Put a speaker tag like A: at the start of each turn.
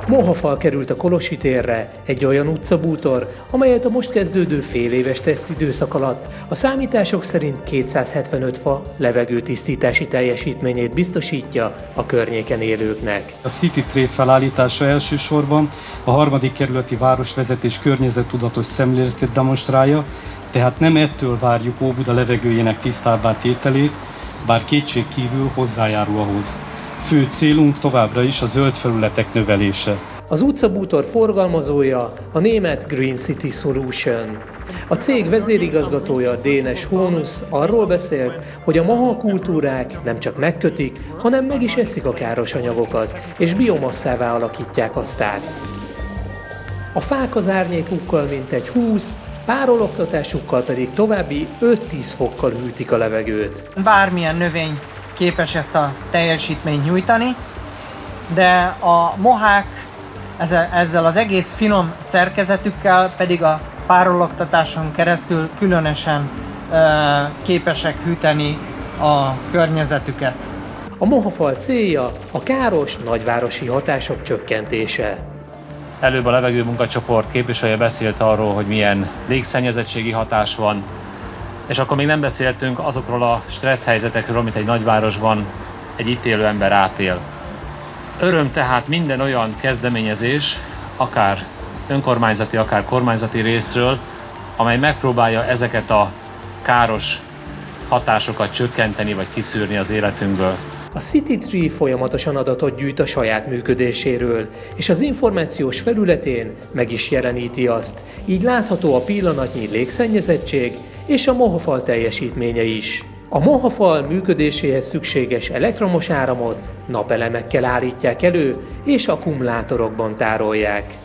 A: Mohafal került a Kolosi térre, egy olyan utcabútor, amelyet a most kezdődő féléves tesztidőszak alatt a számítások szerint 275 fa levegőtisztítási teljesítményét biztosítja a környéken élőknek.
B: A City Trade felállítása elsősorban a 3. kerületi városvezetés környezettudatos szemléletét demonstrálja, tehát nem ettől várjuk Óbuda levegőjének tisztábbá tételét, bár kétségkívül hozzájárul ahhoz. Fő célunk továbbra is a zöld felületek növelése.
A: Az utcabútor forgalmazója a német Green City Solution. A cég vezérigazgatója Dénes Hónusz arról beszélt, hogy a maha kultúrák nem csak megkötik, hanem meg is eszik a káros anyagokat, és biomasszává alakítják azt át. A fák az árnyékukkal mintegy 20, párologtatásukkal pedig további 5-10 fokkal hűtik a levegőt.
C: Bármilyen növény képes ezt a teljesítményt nyújtani, de a mohák ezzel az egész finom szerkezetükkel pedig a párologtatáson keresztül különösen képesek hűteni a környezetüket.
A: A mohafal célja a káros nagyvárosi hatások csökkentése.
D: Előbb a levegőmunkacsoport képviselője beszélt arról, hogy milyen légszennyezettségi hatás van, és akkor még nem beszéltünk azokról a stressz helyzetekről, amit egy nagyvárosban egy itt élő ember átél. Öröm tehát minden olyan kezdeményezés, akár önkormányzati, akár kormányzati részről, amely megpróbálja ezeket a káros hatásokat csökkenteni vagy kiszűrni az életünkből.
A: A City Tree folyamatosan adatot gyűjt a saját működéséről, és az információs felületén meg is jeleníti azt. Így látható a pillanatnyi légszennyezettség és a mohafal teljesítménye is. A mohafal működéséhez szükséges elektromos áramot napelemekkel állítják elő és akkumulátorokban tárolják.